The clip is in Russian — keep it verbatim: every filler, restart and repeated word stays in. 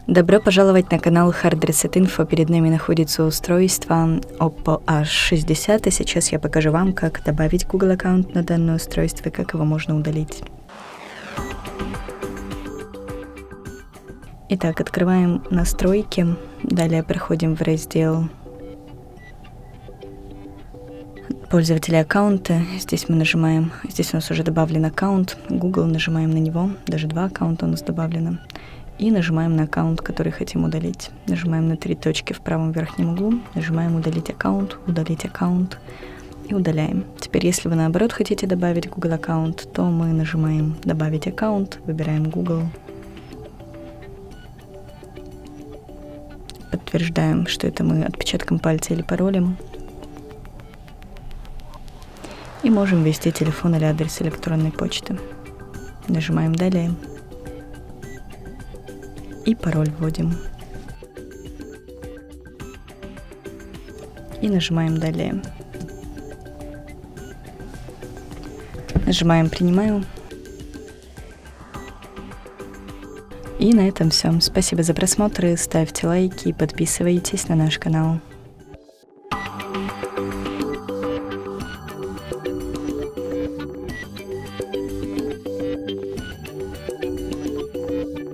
Добро пожаловать на канал Hard Reset Info. Перед нами находится устройство Oppo эйч шестьдесят, и сейчас я покажу вам, как добавить Google аккаунт на данное устройство и как его можно удалить. Итак, открываем настройки, далее проходим в раздел пользователя аккаунта. Здесь мы нажимаем, здесь у нас уже добавлен аккаунт Google, нажимаем на него, даже два аккаунта у нас добавлено. И нажимаем на аккаунт, который хотим удалить. Нажимаем на три точки в правом верхнем углу, нажимаем удалить аккаунт, удалить аккаунт и удаляем. Теперь, если вы наоборот хотите добавить Google аккаунт, то мы нажимаем добавить аккаунт, выбираем Google. Подтверждаем, что это мы отпечатком пальца или паролем. И можем ввести телефон или адрес электронной почты. Нажимаем «Далее». И пароль вводим. И нажимаем «Далее». Нажимаем «Принимаю». И на этом все. Спасибо за просмотр, ставьте лайки и подписывайтесь на наш канал.